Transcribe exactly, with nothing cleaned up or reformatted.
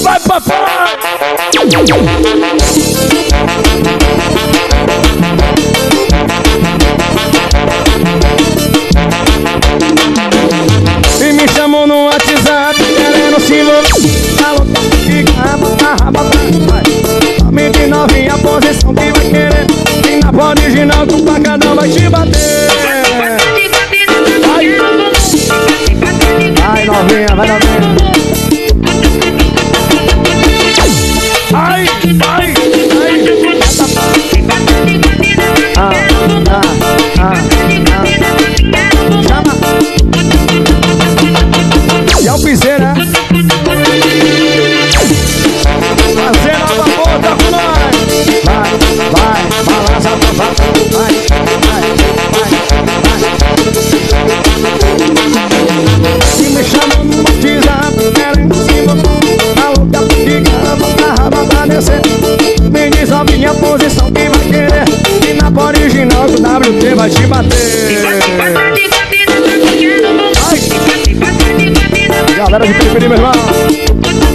Vai, papai! E me chamou no WhatsApp, querendo se envolver. Falou que fica a raba vai. Me de novinha, a posição que vai querer. E na original, tu pacadão vai te bater. Vai, vai novinha, vai novinha. Ai, ai, ai. Ah, ah, ah, ah. Chama. E é o piseira. Fazer nova volta com nós. Vai, vai, balança, vai, vai, vai, vai. E me chama no WhatsApp, querendo se envolver. Falou que a pica raba pra descer. Me diz a minha posição que vai querer. E na original do W T vai te bater. Ai. Galera de Periferia, meu irmão.